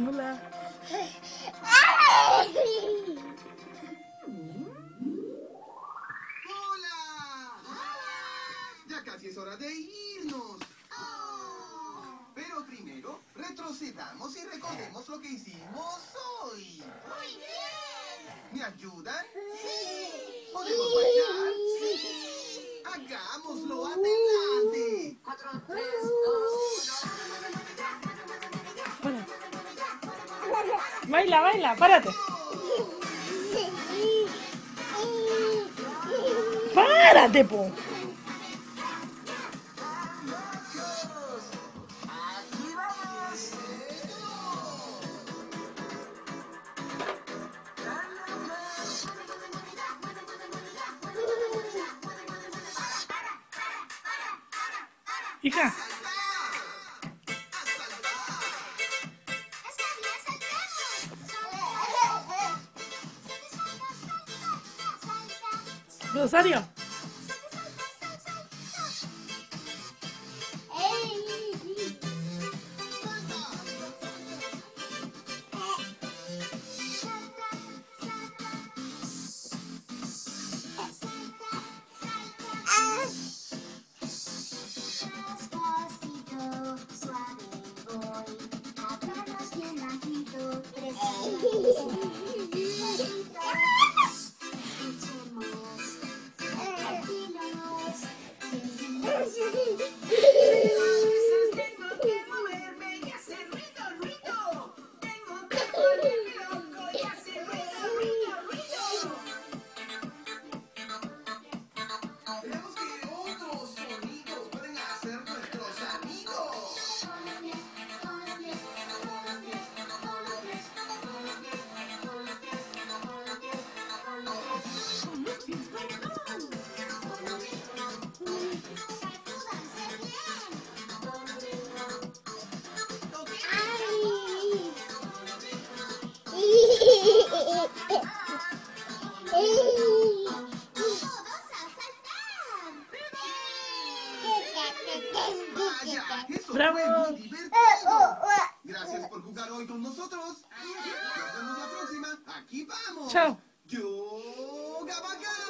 Hola. ¡Hola! Ya casi es hora de irnos. Pero primero, retrocedamos y recordemos lo que hicimos hoy. ¡Muy bien! ¿Me ayudan? ¡Sí! ¿Podemos bailar? ¡Sí! ¡Hagámoslo! ¡Adelante! 4, 3, 2, 1. Bueno. Baila, baila, párate. Párate, po. ¡Aquí vamos! Hija. Rosario. Tengo que moverme y hacer ruido, ruido. Tengo que volverme loco y hacer ruido, ruido, ruido. Veamos qué otros sonidos pueden hacer nuestros amigos. Vaya, eso ¡Bravo! fue muy divertido. Gracias por jugar hoy con nosotros. Nos vemos la próxima. Aquí vamos. Chao. Yoga Bacán.